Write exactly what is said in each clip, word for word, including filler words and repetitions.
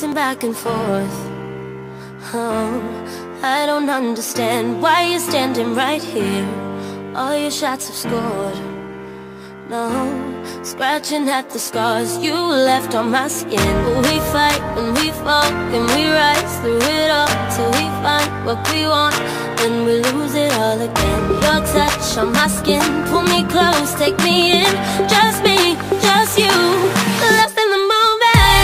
pacing back and forth. Oh, I don't understand why you're standing right here. All your shots have scored. No, scratching at the scars you left on my skin. We fight and we fall and we rise through it all till we find what we want, then we lose it all again. Your touch on my skin, pull me close, take me in. Just me, just you, lost in the moment.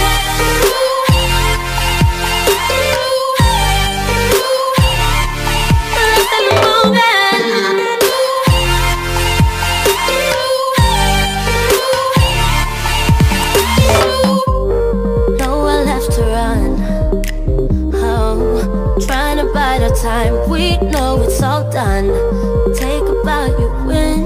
Lost in the moment. Nowhere left to run. Oh, trying to bide our time, we know it's all done. Take a bow, you win.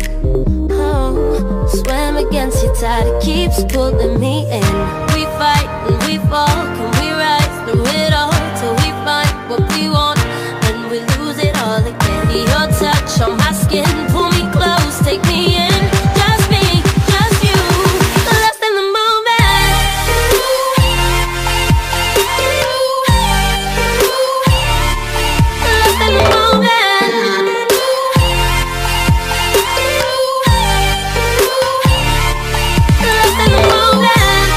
Oh, swim against your tide, it keeps pulling me in. We fight and we fall, can we rise through it all till we find what we want, and we lose it all again. Your touch on my skin, pull me close, take me in. Just me, just you, lost in the moment. Lost in the moment. Lost in the moment.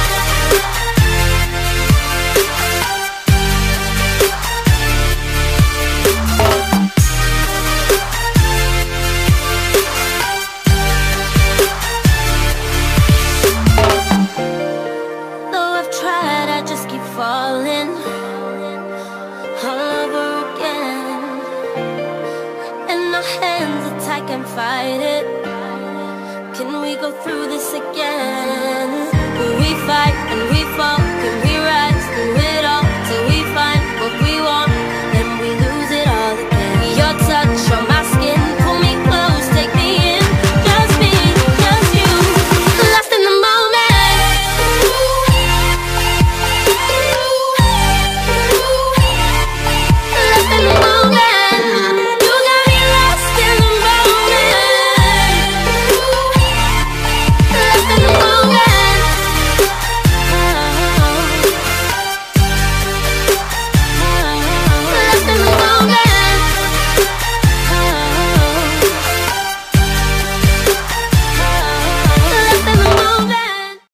Though I've tried, I just keep falling all over again. And our hands are tight, can't fight it. Can we go through this again? We fight and